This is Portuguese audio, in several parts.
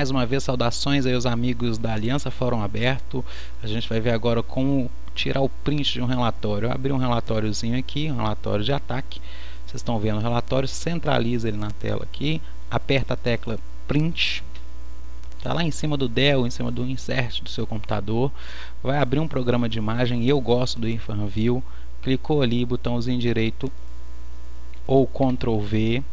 Mais uma vez, saudações aí aos amigos da Aliança Fórum Aberto. A gente vai ver agora como tirar o print de um relatório. Eu abri um relatóriozinho aqui, um relatório de ataque. Vocês estão vendo o relatório, centraliza ele na tela aqui, aperta a tecla print. Está lá em cima do Dell, em cima do insert do seu computador. Vai abrir um programa de imagem, eu gosto do InfraView. Clicou ali, botãozinho direito ou Ctrl V.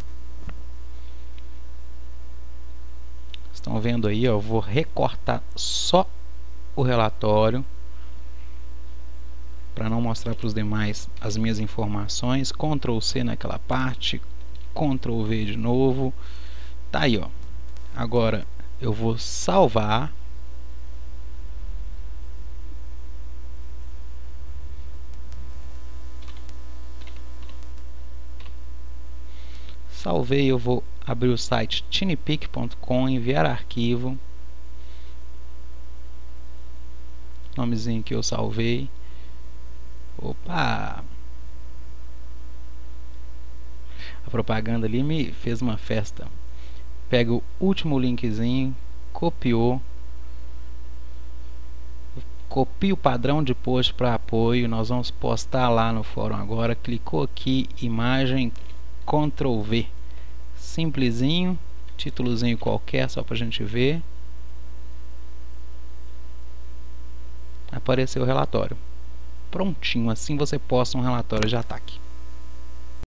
Estão vendo aí, ó, eu vou recortar só o relatório para não mostrar para os demais as minhas informações. Ctrl C naquela parte, Ctrl V de novo. Tá aí, ó. Agora eu vou salvar. Salvei, eu vou abrir o site tinypic.com, enviar arquivo. Nomezinho que eu salvei. Opa! A propaganda ali me fez uma festa. Pega o último linkzinho, copiou. Copia o padrão de post para apoio. Nós vamos postar lá no fórum agora. Clicou aqui, imagem, Ctrl V. Simplesinho, títulozinho qualquer só para a gente ver. Apareceu o relatório. Prontinho, assim você posta um relatório de ataque.